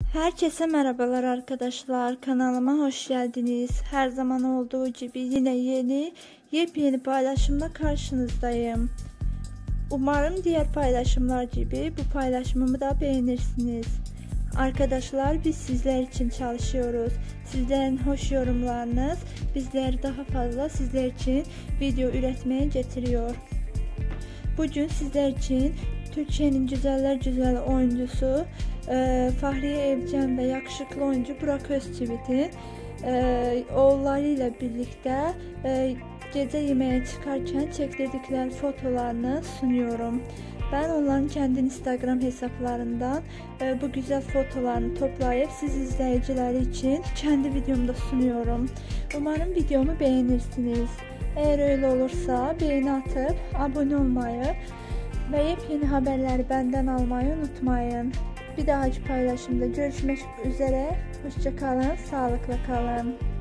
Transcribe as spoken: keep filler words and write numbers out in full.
Herkese merhabalar arkadaşlar. Kanalıma hoş geldiniz. Her zaman olduğu gibi yine yeni yepyeni paylaşımla karşınızdayım. Umarım diğer paylaşımlar gibi bu paylaşımımı da beğenirsiniz. Arkadaşlar, biz sizler için çalışıyoruz. Sizlerin hoş yorumlarınız bizleri daha fazla sizler için video üretmeye getiriyor. Bugün sizler için Türkiye'nin güzeller güzel oyuncusu e, Fahriye Evcen ve yakışıklı oyuncu Burak Özçivit'in e, oğullarıyla birlikte e, gece yemeğe çıkarken çektirdikleri fotolarını sunuyorum. Ben onların kendi Instagram hesaplarından e, bu güzel fotolarını toplayıp siz izleyiciler için kendi videomda sunuyorum. Umarım videomu beğenirsiniz. Eğer öyle olursa beğeni atıp abone olmayı ve yepyeni haberleri benden almayı unutmayın. Bir dahaki paylaşımda görüşmek üzere. Hoşça kalın, sağlıkla kalın.